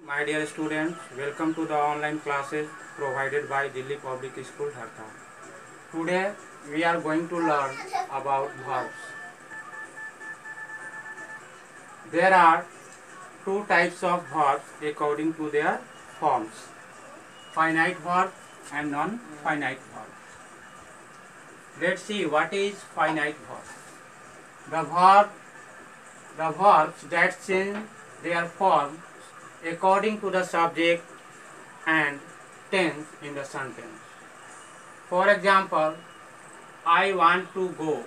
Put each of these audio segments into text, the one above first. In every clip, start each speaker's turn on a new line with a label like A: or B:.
A: My dear students, welcome to the online classes provided by Delhi Public School, Dhaka. Today we are going to learn about verbs. There are two types of verbs according to their forms: finite verb and non-finite verb. Let's see what is finite verb. The verbs that change their form according to the subject and tense in the sentence. For example, I want to go,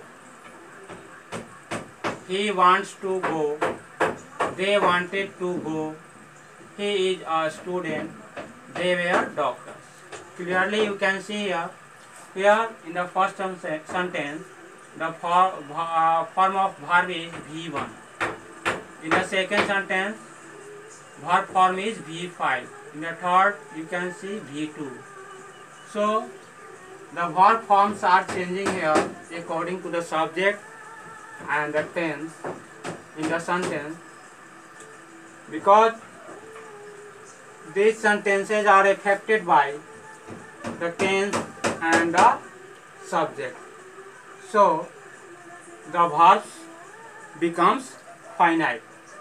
A: he wants to go, they wanted to go, he is a student, they were doctors. Clearly you can see here in the first sentence the form of verb is V1. In the second sentence verb form is V5. In the third you can see V2. So the verb forms are changing here according to the subject and the tense in the sentence, because these sentences are affected by the tense and the subject. So the verbs becomes finite.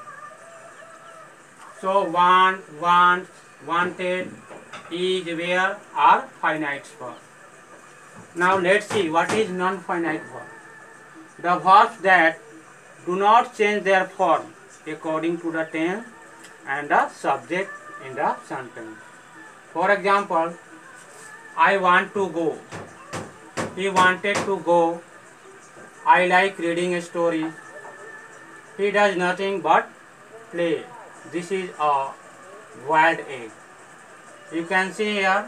A: So want, wants, wanted, is, were are finite verbs. Now let's see what is non-finite verb. The verbs that do not change their form according to the tense and the subject in the sentence. For example, I want to go, he wanted to go, I like reading stories, he does nothing but play. This is a boiled egg. You can see here,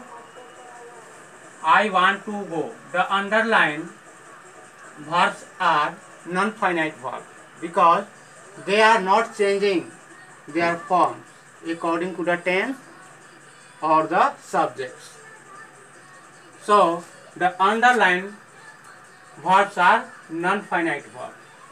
A: I want to go. The underlined verbs are non-finite verbs because they are not changing their forms according to the tense or the subjects. So the underlined verbs are non-finite verbs.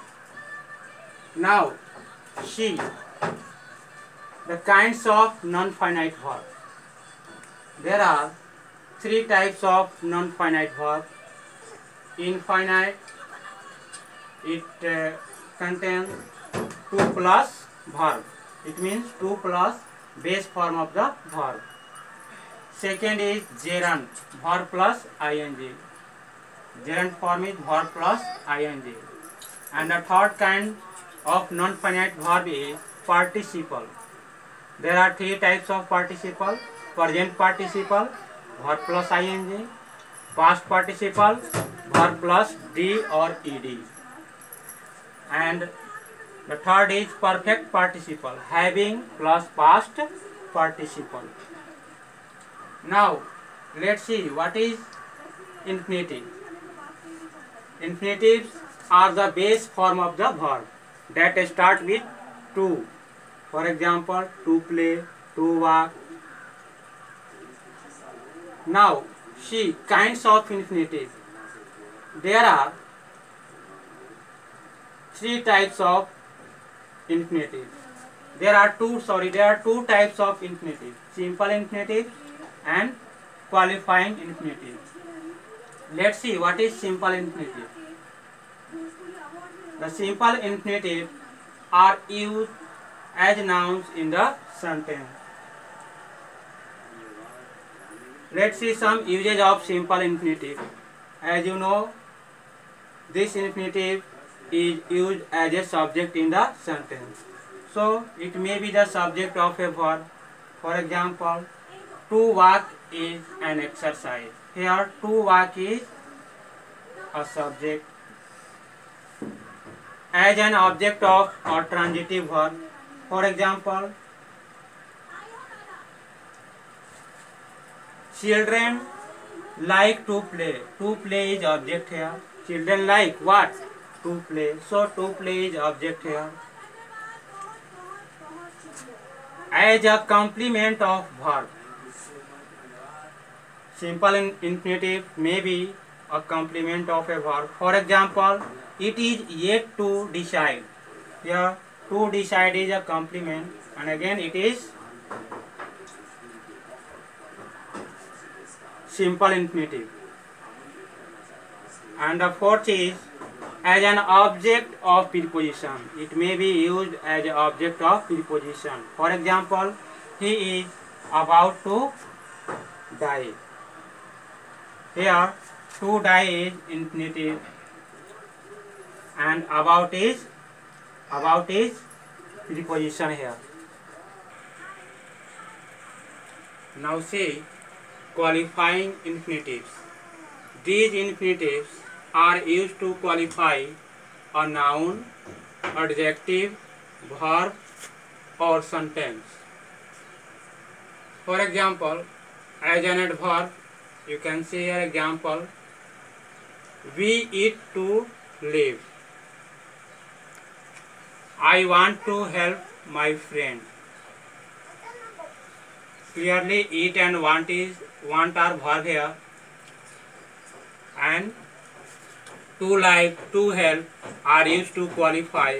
A: Now she. The kinds of non-finite verbs. There are three types of non-finite verbs. Infinite, it contains 2 plus verb. It means 2 plus base form of the verb. Second is gerund, verb plus ing. Gerund form is verb plus ing. And the third kind of non-finite verb is participle. There are three types of participle: present participle, verb plus ing; past participle, verb plus d or ed; and the third is perfect participle, having plus past participle. Now let's see what is infinitive. Infinitives are the base form of the verb that start with to. For example, to play, to walk. Now, see kinds of infinitive. There are three types of infinitive. There are two types of infinitive: simple infinitive and qualifying infinitive. Let's see what is simple infinitive. The simple infinitive are used as nouns in the sentence. Let's see some uses of simple infinitive. As you know, this infinitive is used as a subject in the sentence. So it may be the subject of a verb. For example, to walk is an exercise. Here to walk is a subject. As an object of a transitive verb. For example, children like to play. To play is object here. Children like what? To play. So to play is object here. As a complement of verb. Simple infinitive may be a complement of a verb. For example, it is yet to decide. Here to decide is a complement, and again it is simple infinitive. And the fourth is as an object of preposition. It may be used as an object of preposition. For example, he is about to die. Here, to die is infinitive, and about is preposition here. Now see qualifying infinitives. These infinitives are used to qualify a noun, adjective, verb or sentence. For example, as an adverb, you can see an example. We eat to live. I want to help my friend. Clearly, eat and want are verb here, and to like, to help are used to qualify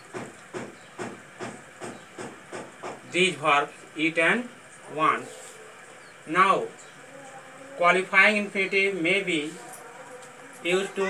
A: these verbs eat and want. Now, qualifying infinitive may be used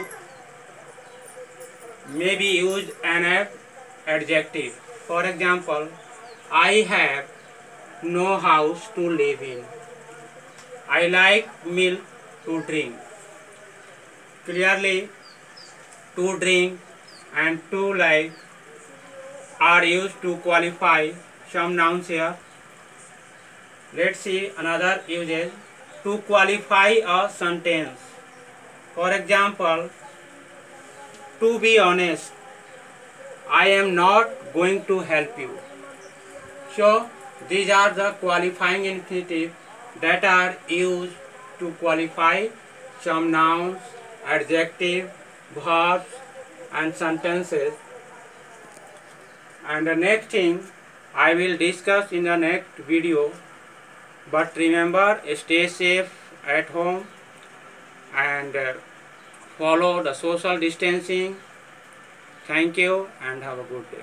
A: an adjective. For example, I have no house to live in. I like milk to drink. Clearly, to drink and to like are used to qualify some nouns here. Let's see another usage to qualify a sentence. For example, to be honest, I am not going to help you. So, these are the qualifying infinitive that are used to qualify some nouns, adjective, verbs and sentences. And the next thing I will discuss in the next video. But remember, stay safe at home and follow the social distancing. Thank you and have a good day.